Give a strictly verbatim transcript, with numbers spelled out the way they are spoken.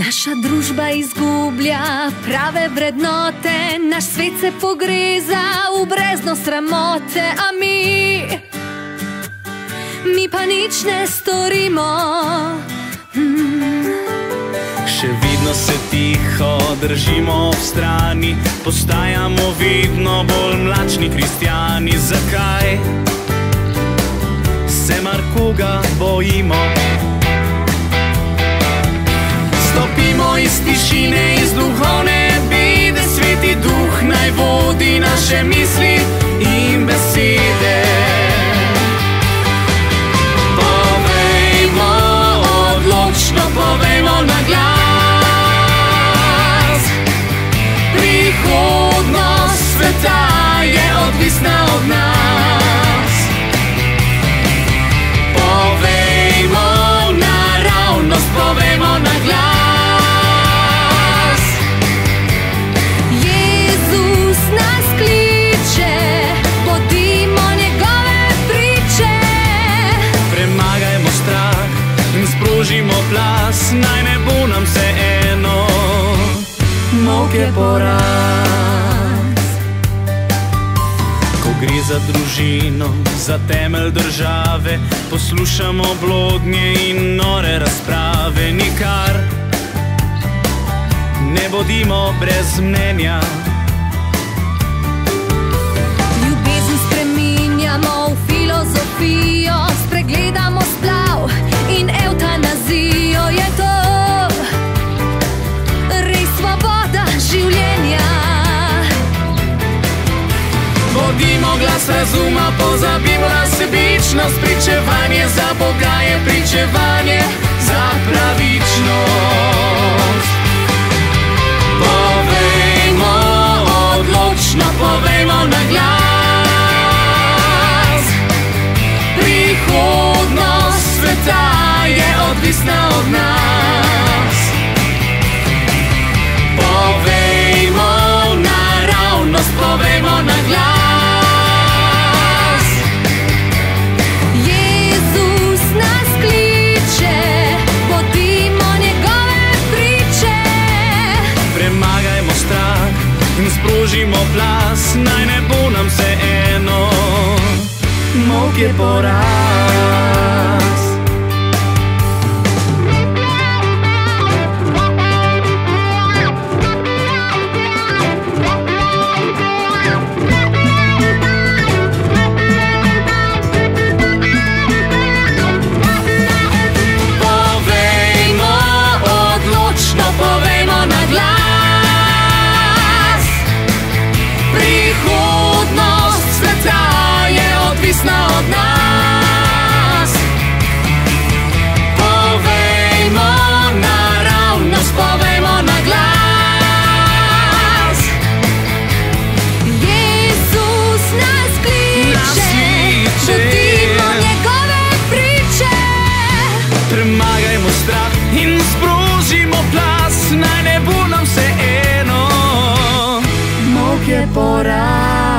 Naša družba izgublja prave vrednote, naš svet se pogreza v brezno sramote, a mi, mi pa nič ne storimo. Hmm. Še vidno se tiho držimo ob strani, postajamo vidno bolj mlačni kristjani. Zakaj se mar koga bojimo? Stopimo iz tišine, iz duhovne bede, Sveti Duh naj vodi naše misli in besede. Povejmo odločno, povejmo na glas, prihodnost sveta je odvisna od nas. Povejmo naravnost, povejmo na glas, sprožimo plas, naj ne bo nam vse eno, molk je poraz. Ko gre za družino, za temelj države, poslušamo blodnje in nore razprave. Nikar ne bodimo brez mnenja, ljubezen spreminjamo v filozofijo, spregledamo splav in evtanazijo. Je to res svoboda življenja? Bodimo glas razuma, pozabimo na sebičnost, pričevanje za Boga je pričevanje za pravičnost. Povejmo odločno, povejmo na glas, prihodnost sveta je odvisna od nas. Povejmo naravnost, povejmo na glas, Jezus nas kliče, bodimo njegove priče. Premagajmo strah in sprožimo plas, naj ne bo nam vse eno, molk je poraz. Od nas. Povejmo naravnost, povejmo na glas, Jezus nas kliče, bodimo njegove priče. Premagajmo strah in sprožimo plas, naj ne bo nam vse eno, molk je poraz.